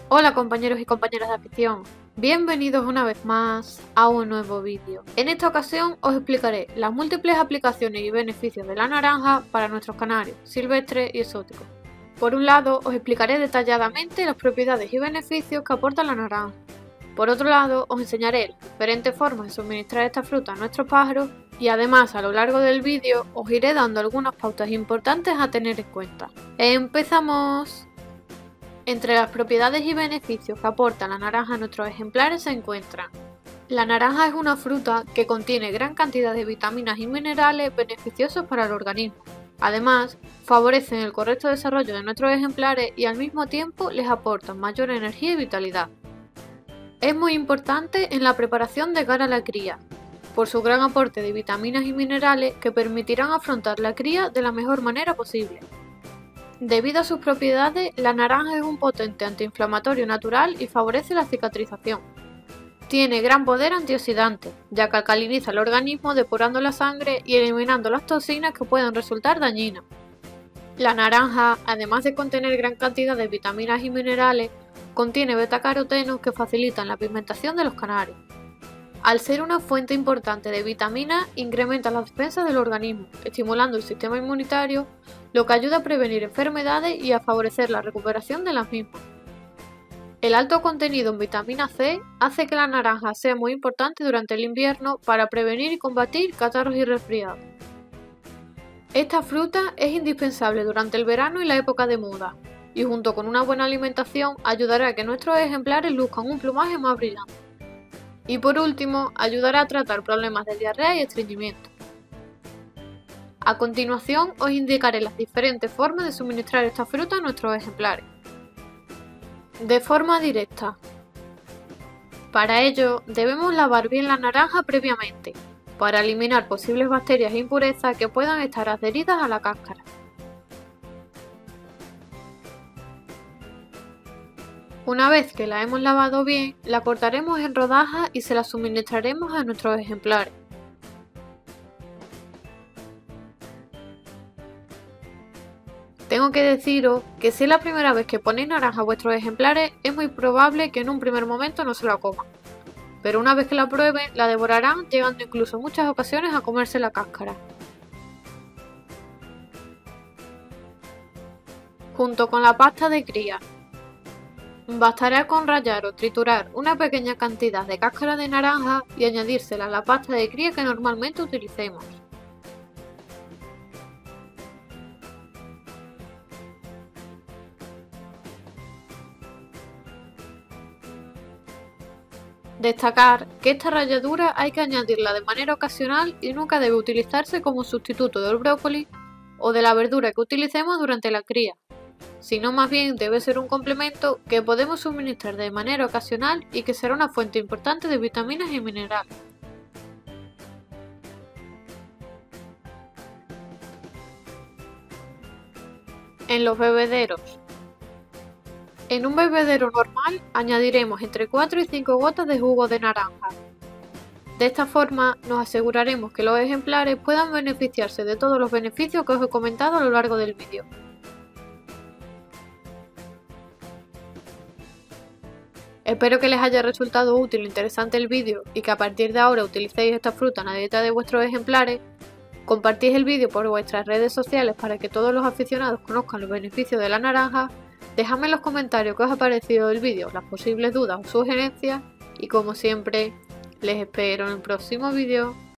Hola compañeros y compañeras de afición, bienvenidos una vez más a un nuevo vídeo. En esta ocasión os explicaré las múltiples aplicaciones y beneficios de la naranja para nuestros canarios, silvestres y exóticos. Por un lado, os explicaré detalladamente las propiedades y beneficios que aporta la naranja. Por otro lado, os enseñaré las diferentes formas de suministrar esta fruta a nuestros pájaros y además a lo largo del vídeo os iré dando algunas pautas importantes a tener en cuenta. ¡Empezamos! Entre las propiedades y beneficios que aporta la naranja a nuestros ejemplares se encuentran: la naranja es una fruta que contiene gran cantidad de vitaminas y minerales beneficiosos para el organismo. Además, favorecen el correcto desarrollo de nuestros ejemplares y al mismo tiempo les aportan mayor energía y vitalidad. Es muy importante en la preparación de cara a la cría, por su gran aporte de vitaminas y minerales que permitirán afrontar la cría de la mejor manera posible. Debido a sus propiedades, la naranja es un potente antiinflamatorio natural y favorece la cicatrización. Tiene gran poder antioxidante, ya que alcaliniza el organismo depurando la sangre y eliminando las toxinas que pueden resultar dañinas. La naranja, además de contener gran cantidad de vitaminas y minerales, contiene betacarotenos que facilitan la pigmentación de los canarios. Al ser una fuente importante de vitaminas, incrementa las defensas del organismo, estimulando el sistema inmunitario, lo que ayuda a prevenir enfermedades y a favorecer la recuperación de las mismas. El alto contenido en vitamina C hace que la naranja sea muy importante durante el invierno para prevenir y combatir catarros y resfriados. Esta fruta es indispensable durante el verano y la época de muda, y junto con una buena alimentación ayudará a que nuestros ejemplares luzcan un plumaje más brillante. Y por último, ayudará a tratar problemas de diarrea y estreñimiento. A continuación os indicaré las diferentes formas de suministrar esta fruta a nuestros ejemplares. De forma directa. Para ello, debemos lavar bien la naranja previamente, para eliminar posibles bacterias e impurezas que puedan estar adheridas a la cáscara. Una vez que la hemos lavado bien, la cortaremos en rodajas y se la suministraremos a nuestros ejemplares. Tengo que deciros que si es la primera vez que ponéis naranja a vuestros ejemplares, es muy probable que en un primer momento no se la coman. Pero una vez que la prueben, la devorarán, llegando incluso en muchas ocasiones a comerse la cáscara. Junto con la pasta de cría. Bastará con rallar o triturar una pequeña cantidad de cáscara de naranja y añadírsela a la pasta de cría que normalmente utilicemos. Destacar que esta ralladura hay que añadirla de manera ocasional y nunca debe utilizarse como sustituto del brócoli o de la verdura que utilicemos durante la cría, sino más bien debe ser un complemento que podemos suministrar de manera ocasional y que será una fuente importante de vitaminas y minerales. En los bebederos. En un bebedero normal añadiremos entre 4 y 5 gotas de jugo de naranja. De esta forma nos aseguraremos que los ejemplares puedan beneficiarse de todos los beneficios que os he comentado a lo largo del vídeo. Espero que les haya resultado útil e interesante el vídeo y que a partir de ahora utilicéis esta fruta en la dieta de vuestros ejemplares. Compartid el vídeo por vuestras redes sociales para que todos los aficionados conozcan los beneficios de la naranja. Dejadme en los comentarios qué os ha parecido el vídeo, las posibles dudas o sugerencias y como siempre, les espero en el próximo vídeo.